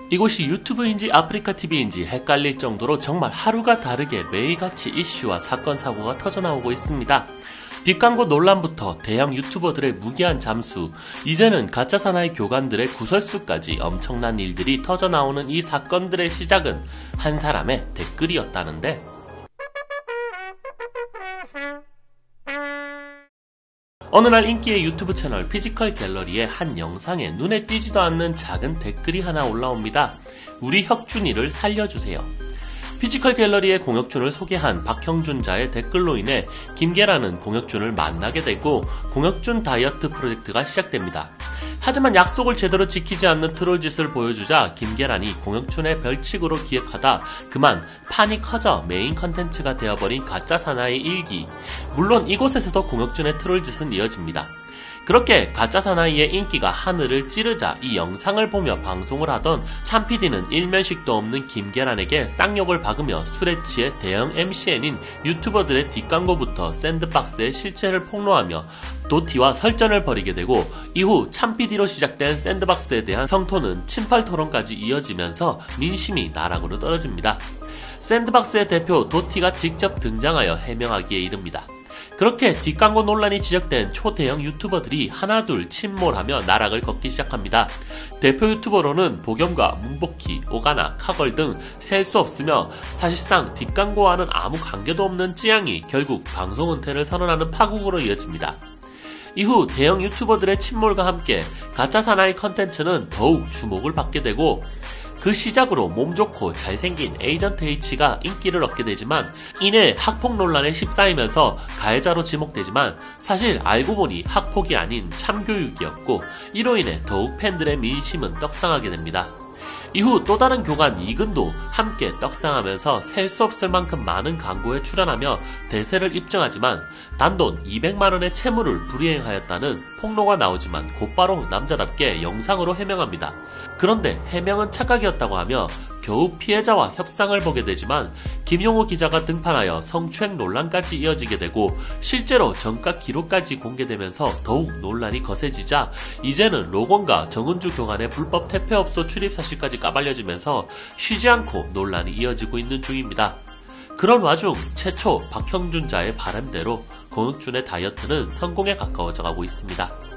이곳이 유튜브인지 아프리카TV인지 헷갈릴 정도로 정말 하루가 다르게 매일같이 이슈와 사건 사고가 터져나오고 있습니다. 뒷광고 논란부터 대형 유튜버들의 무기한 잠수, 이제는 가짜 사나이 교관들의 구설수까지 엄청난 일들이 터져나오는 이 사건들의 시작은 한 사람의 댓글이었다는데, 어느 날 인기의 유튜브 채널 피지컬 갤러리의 한 영상에 눈에 띄지도 않는 작은 댓글이 하나 올라옵니다. 우리 혁준이를 살려주세요. 피지컬 갤러리의 공혁준을 소개한 박형준자의 댓글로 인해 김계란은 공혁준을 만나게 되고 공혁준 다이어트 프로젝트가 시작됩니다. 하지만 약속을 제대로 지키지 않는 트롤짓을 보여주자 김계란이 공혁준의 벌칙으로 기획하다 그만 판이 커져 메인 컨텐츠가 되어버린 가짜 사나이 일기. 물론 이곳에서도 공혁준의 트롤짓은 이어집니다. 그렇게 가짜 사나이의 인기가 하늘을 찌르자 이 영상을 보며 방송을 하던 참PD는 일면식도 없는 김계란에게 쌍욕을 박으며 술에 취해 대형 MCN인 유튜버들의 뒷광고부터 샌드박스의 실체를 폭로하며 도티와 설전을 벌이게 되고, 이후 참PD로 시작된 샌드박스에 대한 성토는 친팔 토론까지 이어지면서 민심이 나락으로 떨어집니다. 샌드박스의 대표 도티가 직접 등장하여 해명하기에 이릅니다. 그렇게 뒷광고 논란이 지적된 초대형 유튜버들이 하나둘 침몰하며 나락을 걷기 시작합니다. 대표 유튜버로는 보겸과 문복희, 오가나, 카걸 등 셀 수 없으며 사실상 뒷광고와는 아무 관계도 없는 찌양이 결국 방송 은퇴를 선언하는 파국으로 이어집니다. 이후 대형 유튜버들의 침몰과 함께 가짜 사나이 컨텐츠는 더욱 주목을 받게 되고, 그 시작으로 몸 좋고 잘생긴 에이전트 H가 인기를 얻게 되지만 이내 학폭 논란에 휩싸이면서 가해자로 지목되지만 사실 알고 보니 학폭이 아닌 참교육이었고, 이로 인해 더욱 팬들의 민심은 떡상하게 됩니다. 이후 또 다른 교관 이근도 함께 떡상하면서 셀 수 없을 만큼 많은 광고에 출연하며 대세를 입증하지만 단돈 200만원의 채무를 불이행하였다는 폭로가 나오지만 곧바로 남자답게 영상으로 해명합니다. 그런데 해명은 착각이었다고 하며 겨우 피해자와 협상을 보게 되지만 김용호 기자가 등판하여 성추행 논란까지 이어지게 되고 실제로 전가 기록까지 공개되면서 더욱 논란이 거세지자 이제는 로건과 정은주 교관의 불법 퇴폐업소 출입 사실까지 까발려지면서 쉬지 않고 논란이 이어지고 있는 중입니다. 그런 와중 최초 박형준자의 바람대로 공혁준의 다이어트는 성공에 가까워져 가고 있습니다.